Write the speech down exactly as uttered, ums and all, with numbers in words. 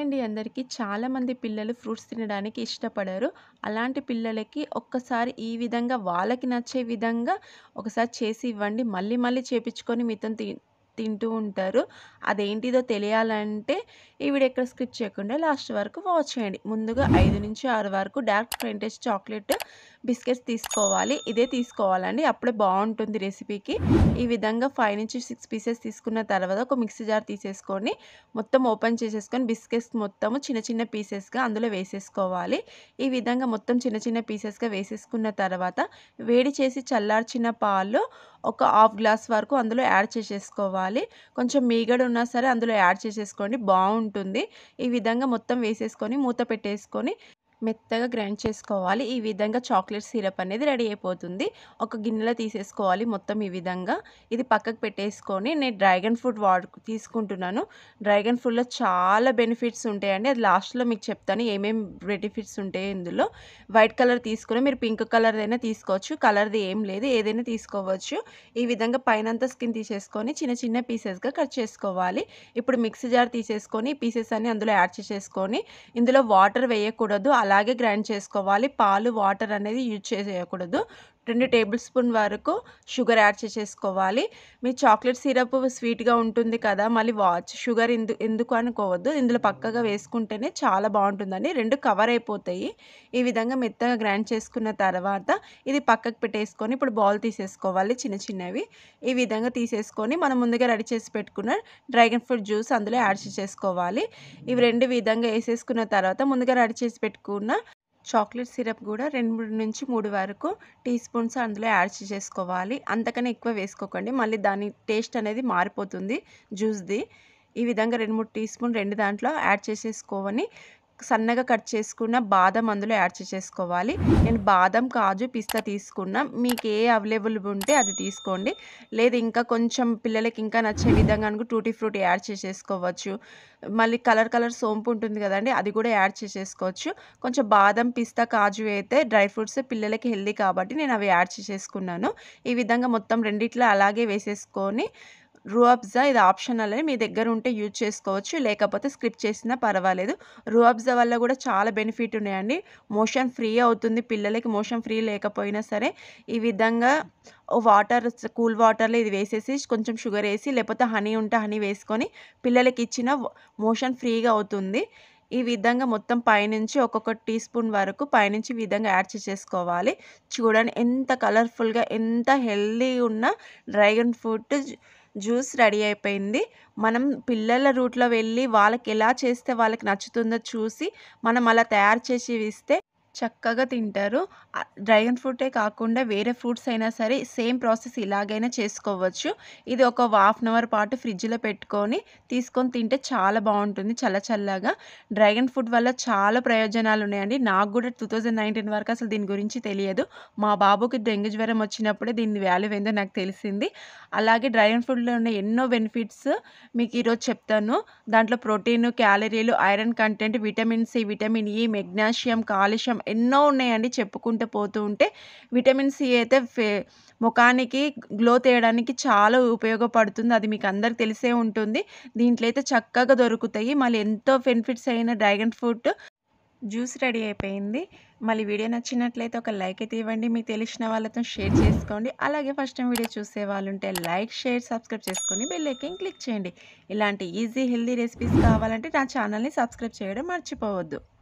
అండి అందరికీ. చాలామంది పిల్లలు ఫ్రూట్స్ తినడానికి ఇష్టపడరు. అలాంటి పిల్లలకి ఒక్కసారి ఈ విధంగా వాళ్ళకి నచ్చే విధంగా ఒకసారి చేసి ఇవ్వండి. మళ్ళీ మళ్ళీ చేపించుకొని మీతోని తి తింటూ ఉంటారు. అదేంటిదో తెలియాలంటే ఈ వీడియో ఎక్కడ స్కిప్ చేయకుండా లాస్ట్ వరకు వాచ్ చేయండి. ముందుగా ఐదు నుంచి ఆరు వరకు డార్క్ ఫ్రెంటేజ్ చాక్లెట్ బిస్కెట్స్ తీసుకోవాలి. ఇదే తీసుకోవాలండి. అప్పుడే బావుంటుంది రెసిపీకి. ఈ విధంగా ఐదు నుంచి ఆరు పీసెస్ తీసుకున్న తర్వాత ఒక మిక్సీ జార్ తీసేసుకొని మొత్తం ఓపెన్ చేసేసుకొని బిస్కెట్స్ మొత్తము చిన్న చిన్న పీసెస్‌గా అందులో వేసేసుకోవాలి. ఈ విధంగా మొత్తం చిన్న చిన్న పీసెస్‌గా వేసేసుకున్న తర్వాత వేడి చేసి చల్లార్చిన పాలు ఒక హాఫ్ గ్లాస్ వరకు అందులో యాడ్ చేసేసుకోవాలి. కొంచెం మీగడ ఉన్నా సరే అందులో యాడ్ చేసేసుకోండి, బావుంటుంది. ఈ విధంగా మొత్తం వేసేసుకొని మూత పెట్టేసుకొని మెత్తగా గ్రైండ్ చేసుకోవాలి. ఈ విధంగా చాక్లెట్ సిరప్ అనేది రెడీ అయిపోతుంది. ఒక గిన్నెలో తీసేసుకోవాలి మొత్తం ఈ విధంగా. ఇది పక్కకు పెట్టేసుకొని నేను డ్రాగన్ ఫ్రూట్ వాడు తీసుకుంటున్నాను. డ్రాగన్ ఫ్రూట్‌లో చాలా బెనిఫిట్స్ ఉంటాయండి. అది లాస్ట్‌లో మీకు చెప్తాను ఏమేం బెనిఫిట్స్ ఉంటాయో ఇందులో. వైట్ కలర్ తీసుకుని మీరు పింక్ కలర్‌దైనా తీసుకోవచ్చు. కలర్‌ది ఏం లేదు, ఏదైనా తీసుకోవచ్చు. ఈ విధంగా పైనంతా స్కిన్ తీసేసుకొని చిన్న చిన్న పీసెస్‌గా కట్ చేసుకోవాలి. ఇప్పుడు మిక్సీ జార్ తీసేసుకొని పీసెస్ అన్ని అందులో యాడ్ చేసేసుకొని ఇందులో వాటర్ వేయకూడదు, అలాగే గ్రైండ్ చేసుకోవాలి. పాలు, వాటర్ అనేది యూజ్ చేయకూడదు. రెండు టేబుల్ స్పూన్ వరకు షుగర్ యాడ్ చేసేసుకోవాలి. మీ చాక్లెట్ సిరప్ స్వీట్‌గా ఉంటుంది కదా, మళ్ళీ వాచ్ షుగర్ ఎందు ఎందుకు అనుకోవద్దు. ఇందులో పక్కగా వేసుకుంటేనే చాలా బావుంటుందండి. రెండు కవర్ అయిపోతాయి. ఈ విధంగా మెత్తగా గ్రైండ్ చేసుకున్న తర్వాత ఇది పక్కకు పెట్టేసుకొని ఇప్పుడు బౌల్ తీసేసుకోవాలి చిన్న చిన్నవి. ఈ విధంగా తీసేసుకొని మనం ముందుగా రెడీ చేసి పెట్టుకున్న డ్రాగన్ ఫ్రూట్ జ్యూస్ అందులో యాడ్ చేసేసుకోవాలి. ఇవి రెండు విధంగా వేసేసుకున్న తర్వాత ముందుగా రెడీ చేసి పెట్టుకున్న చాక్లెట్ సిరప్ కూడా రెండు నుంచి మూడు వరకు టీ స్పూన్స్ అందులో యాడ్ చేసేసుకోవాలి. అంతకన్నా ఎక్కువ వేసుకోకండి, మళ్ళీ దాని టేస్ట్ అనేది మారిపోతుంది జ్యూస్‌ది. ఈ విధంగా రెండు, మూడు టీ స్పూన్ రెండు దాంట్లో యాడ్ చేసేసుకొని సన్నగా కట్ చేసుకున్న బాదం అందులో యాడ్ చేసేసుకోవాలి. నేను బాదం, కాజు, పిస్తా తీసుకున్నా. మీకు ఏ అవైలబుల్ ఉంటే అది తీసుకోండి. లేదు ఇంకా కొంచెం పిల్లలకి ఇంకా నచ్చే విధంగా అనుకో టూటీ ఫ్రూటీ యాడ్ చేసేసుకోవచ్చు. మళ్ళీ కలర్ కలర్ సోంపు ఉంటుంది కదండీ, అది కూడా యాడ్ చేసేసుకోవచ్చు. కొంచెం బాదం, పిస్తా, కాజు అయితే డ్రై ఫ్రూట్స్ పిల్లలకి హెల్తీ కాబట్టి నేను అవి యాడ్ చేసేసుకున్నాను. ఈ విధంగా మొత్తం రెండిట్లో అలాగే వేసేసుకొని రూఅబ్జా ఇది ఆప్షనల్, మీ దగ్గర ఉంటే యూజ్ చేసుకోవచ్చు, లేకపోతే స్కిప్ చేసినా పర్వాలేదు. రూఅబ్జా వల్ల కూడా చాలా బెనిఫిట్ ఉన్నాయండి. మోషన్ ఫ్రీ అవుతుంది పిల్లలకి. మోషన్ ఫ్రీ లేకపోయినా సరే ఈ విధంగా వాటర్ కూల్ వాటర్లో ఇది వేసేసి కొంచెం షుగర్ వేసి లేకపోతే హనీ ఉంటే హనీ వేసుకొని పిల్లలకి ఇచ్చిన మోషన్ ఫ్రీగా అవుతుంది. ఈ విధంగా మొత్తం పైనుంచి ఒక్కొక్క టీ స్పూన్ వరకు పైనుంచి ఈ విధంగా యాడ్ చేసేసుకోవాలి. చూడండి ఎంత కలర్ఫుల్గా, ఎంత హెల్తీ ఉన్న డ్రాగన్ ఫ్రూట్ జ్యూస్ రెడీ అయిపోయింది. మనం పిల్లల రూట్లో వెళ్ళి వాళ్ళకి ఎలా చేస్తే వాళ్ళకి నచ్చుతుందో చూసి మనం అలా తయారు చేసి ఇస్తే చక్కగా తింటారు. డ్రాగన్ ఫ్రూటే కాకుండా వేరే ఫ్రూట్స్ అయినా సరే సేమ్ ప్రాసెస్ ఇలాగైనా చేసుకోవచ్చు. ఇది ఒక హాఫ్ అన్ అవర్ పాటు ఫ్రిడ్జ్‌లో పెట్టుకొని తీసుకొని తింటే చాలా బావుంటుంది చల్ల చల్లగా. డ్రాగన్ ఫ్రూట్ వల్ల చాలా ప్రయోజనాలు ఉన్నాయండి. నాకు కూడా రెండు వేల పంతొమ్మిది వరకు అసలు దీని గురించి తెలియదు. మా బాబుకి డెంగ్యూ జ్వరం వచ్చినప్పుడే దీని వాల్యూ ఏందో నాకు తెలిసింది. అలాగే డ్రాగన్ ఫ్రూట్‌లో ఉన్న ఎన్నో బెనిఫిట్స్ మీకు ఈరోజు చెప్తాను. దాంట్లో ప్రోటీన్, క్యాలరీలు, iron content, vitamin C, vitamin E, magnesium, calcium ఎన్నో ఉన్నాయండి చెప్పుకుంటూ పోతూ ఉంటే. విటమిన్ సి అయితే ఫే ముఖానికి గ్లో తేయడానికి చాలా ఉపయోగపడుతుంది. అది మీకు అందరికి తెలిసే ఉంటుంది. దీంట్లో అయితే చక్కగా దొరుకుతాయి. మళ్ళీ ఎంతో బెనిఫిట్స్ అయిన డ్రాగన్ ఫ్రూట్ జ్యూస్ రెడీ అయిపోయింది. మళ్ళీ వీడియో నచ్చినట్లయితే ఒక లైక్ అయితే ఇవ్వండి. మీకు తెలిసిన వాళ్ళతో షేర్ చేసుకోండి. అలాగే ఫస్ట్ టైం వీడియో చూసే వాళ్ళు ఉంటే లైక్, షేర్, సబ్స్క్రైబ్ చేసుకొని బెల్ ఐకాన్ క్లిక్ చేయండి. ఇలాంటి ఈజీ హెల్తీ రెసిపీస్ కావాలంటే నా ఛానల్ని సబ్స్క్రైబ్ చేయడం మర్చిపోవద్దు.